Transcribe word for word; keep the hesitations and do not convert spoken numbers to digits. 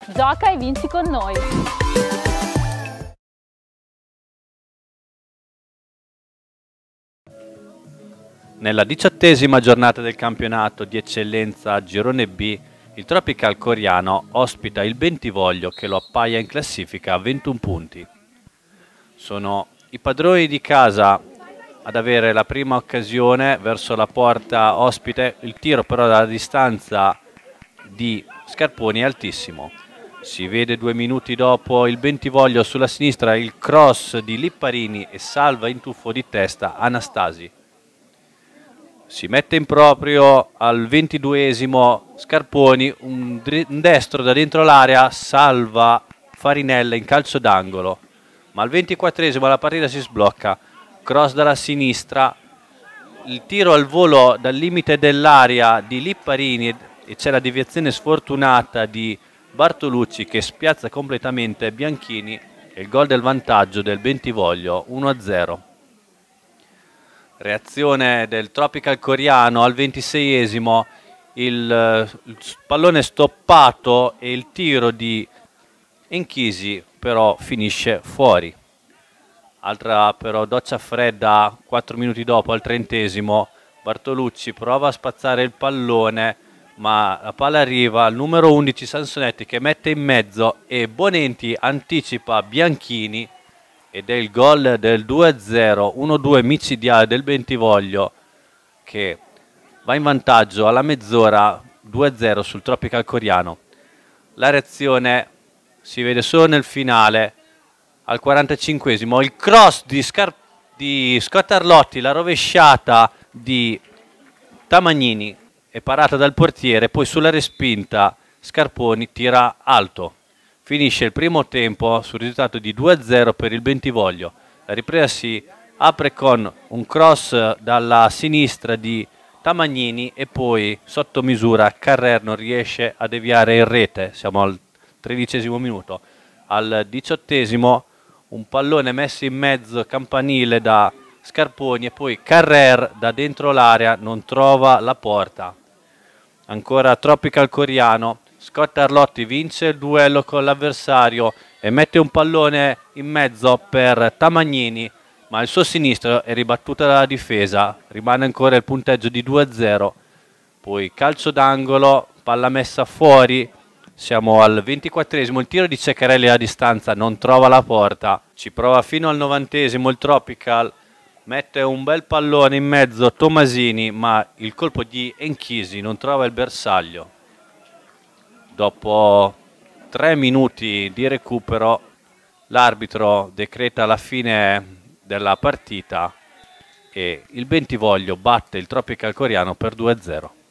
Gioca e vinci con noi! Nella diciottesima giornata del campionato di eccellenza Girone B, il Tropical Coriano ospita il Bentivoglio che lo appaia in classifica a ventuno punti. Sono i padroni di casa ad avere la prima occasione verso la porta ospite, il tiro però dalla distanza di Scarponi è altissimo. Si vede due minuti dopo il Bentivoglio sulla sinistra, il cross di Lipparini e salva in tuffo di testa Anastasi. Si mette in proprio al ventiduesimo Scarponi, un, un destro da dentro l'area, salva Farinella in calcio d'angolo, ma al ventiquattresimo la partita si sblocca, cross dalla sinistra, il tiro al volo dal limite dell'area di Lipparini e c'è la deviazione sfortunata di Bartolucci che spiazza completamente Bianchini e il gol del vantaggio del Bentivoglio uno a zero. Reazione del Tropical Coriano al ventiseiesimo, il, il pallone stoppato e il tiro di Enchisi però finisce fuori. Altra però doccia fredda quattro minuti dopo al trentesimo, Bartolucci prova a spazzare il pallone ma la palla arriva al numero undici Sansonetti che mette in mezzo e Bonenti anticipa Bianchini ed è il gol del due a zero, uno due micidiale del Bentivoglio che va in vantaggio alla mezz'ora due a zero sul Tropical Coriano. La reazione si vede solo nel finale, al quarantacinquesimo, il cross di, Scar di Scott Arlotti, la rovesciata di Tamagnini è parata dal portiere, poi sulla respinta Scarponi tira alto. Finisce il primo tempo sul risultato di due a zero per il Bentivoglio. La ripresa si apre con un cross dalla sinistra di Tamagnini e poi sotto misura Carrer non riesce a deviare in rete. Siamo al tredicesimo minuto. Al diciottesimo un pallone messo in mezzo campanile da Scarponi e poi Carrer da dentro l'area non trova la porta. Ancora Tropical Coriano. Scott Arlotti vince il duello con l'avversario e mette un pallone in mezzo per Tamagnini, ma il suo sinistro è ribattuto dalla difesa, rimane ancora il punteggio di due a zero. Poi calcio d'angolo, palla messa fuori, siamo al ventiquattresimo, il tiro di Ceccarelli a distanza non trova la porta, ci prova fino al novantesimo il Tropical, mette un bel pallone in mezzo Tomasini, ma il colpo di Enchisi non trova il bersaglio. Dopo tre minuti di recupero l'arbitro decreta la fine della partita e il Bentivoglio batte il Tropical Coriano per due a zero.